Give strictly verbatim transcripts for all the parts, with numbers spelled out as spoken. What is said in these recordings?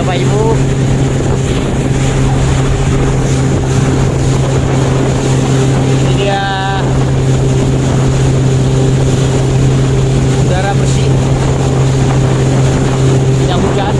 Bapak Ibu. Ini dia udara bersih yang hujan.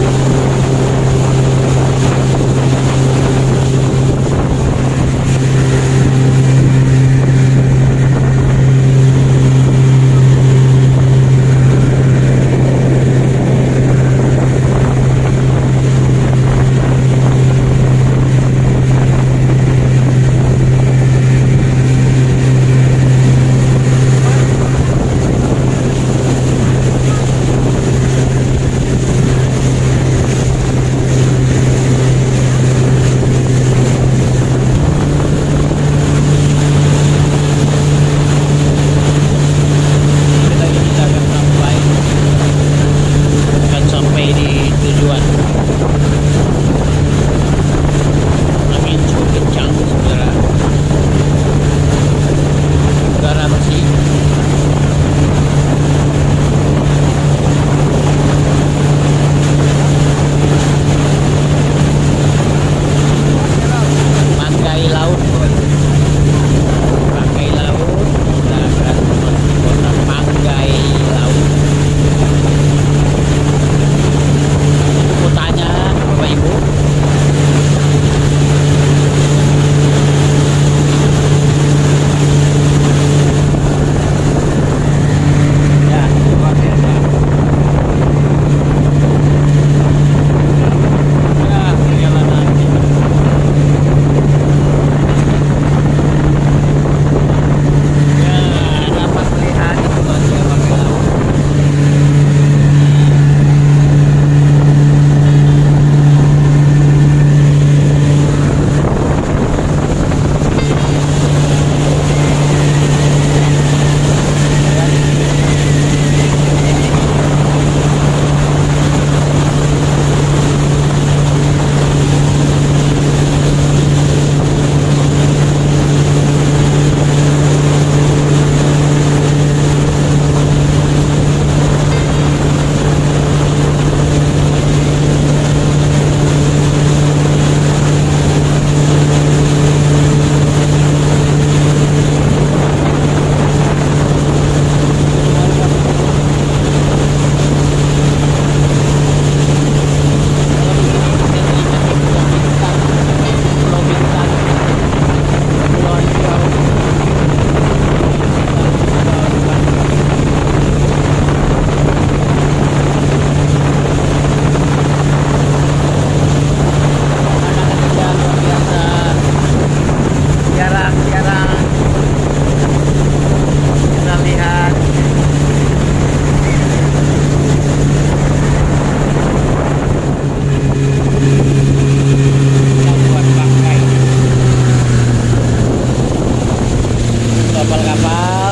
Kapal-kapal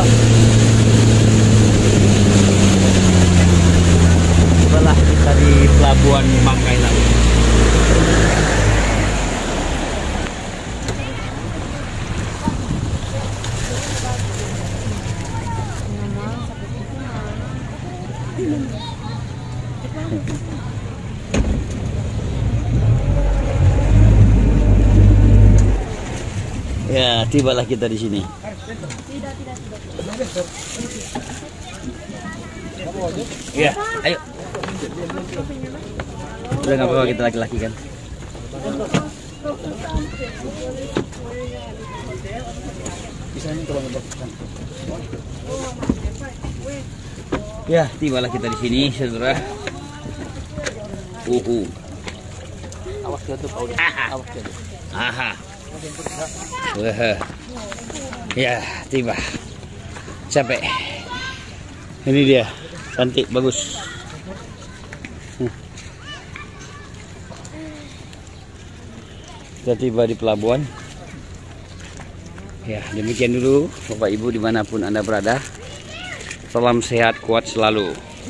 sebelah kita di pelabuhan Bangkai Laut. Ya, tibalah kita di sini. Ya, ayo. Udah nggak apa-apa, kita laki-laki kan. Ya, tibalah kita di sini, saudara. Uhu. Awas jatuh, awas jatuh. Aha. Wah. Ya, tiba. Capek. Ini dia, cantik, bagus. Hmm. Kita tiba di pelabuhan. Ya, demikian dulu Bapak Ibu dimanapun Anda berada. Salam sehat, kuat selalu.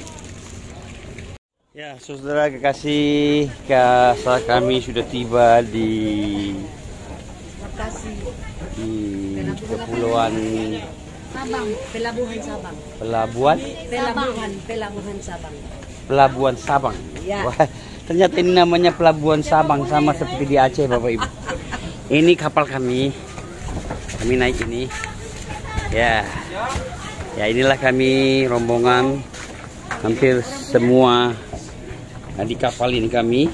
Ya, saudara kekasih, kami sudah tiba di di Kepulauan Sabang, Pelabuhan Sabang. Pelabuhan? Pelabuhan, Pelabuhan Sabang. Pelabuhan Sabang. Ya. Wah, Ternyata ini namanya Pelabuhan Sabang, sama seperti di Aceh Bapak Ibu. Ini kapal kami. Kami naik ini. Ya. Ya inilah kami rombongan hampir semua di kapal ini kami.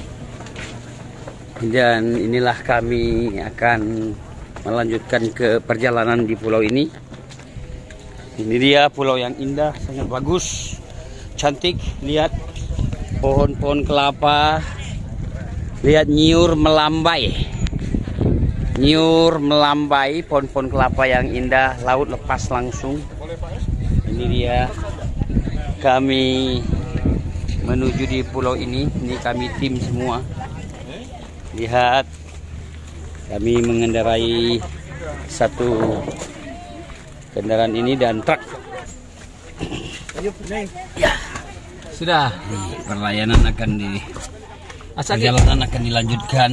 Dan inilah kami akan melanjutkan ke perjalanan di pulau ini. Ini dia pulau yang indah, sangat bagus, cantik. Lihat pohon-pohon kelapa, lihat nyiur melambai, nyiur melambai, pohon-pohon kelapa yang indah, laut lepas langsung. Ini dia kami menuju di pulau ini. Ini kami tim semua. Lihat, kami mengendarai satu kendaraan ini dan truk. Ya, sudah. Perlayanan akan di perjalanan akan dilanjutkan.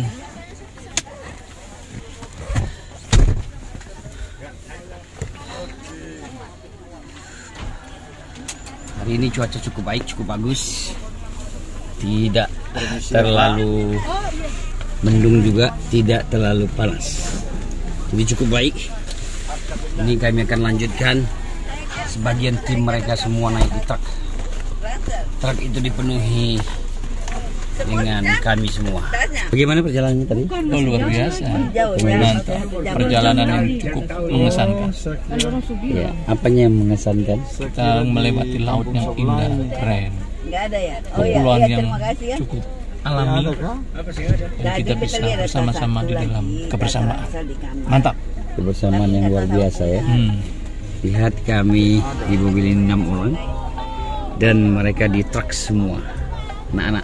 Hari ini cuaca cukup baik, cukup bagus. Tidak terlalu mendung juga, tidak terlalu panas. Jadi cukup baik. Ini kami akan lanjutkan. Sebagian tim mereka semua naik di truk. Truk itu dipenuhi dengan kami semua. Bagaimana perjalanannya tadi? Oh, luar biasa. Mantap. Perjalanan yang cukup mengesankan. Ya, apanya yang mengesankan? Kita melewati laut yang indah, keren. Kepulauan yang cukup alami. Dan kita bisa bersama-sama di dalam kebersamaan. Mantap. Kebersamaan yang luar biasa ya. Hmm. Lihat kami di mobil ini enam orang dan mereka di truk semua, anak-anak.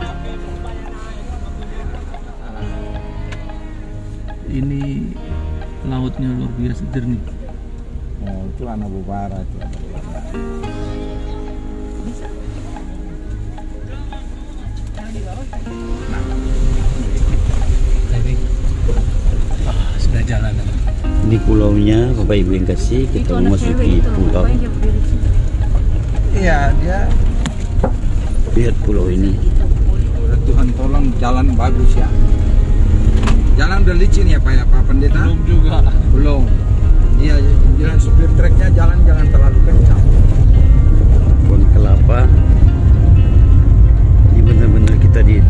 Ini lautnya luar biasa jernih. Oh, itu anak Bubara itu. Jadi ah, sudah jalan. Ini pulaunya Bapak Ibu yang kasih, kita memasuki pulau. Iya, dia. Lihat pulau ini. Tuhan tolong jalan bagus ya. Jalan udah licin ya Pak ya Pak Pendeta? Belum juga. Belum. Iya, jalan supir treknya jalan jangan terlalu kencang. Pohon kelapa. Ini benar-benar kita di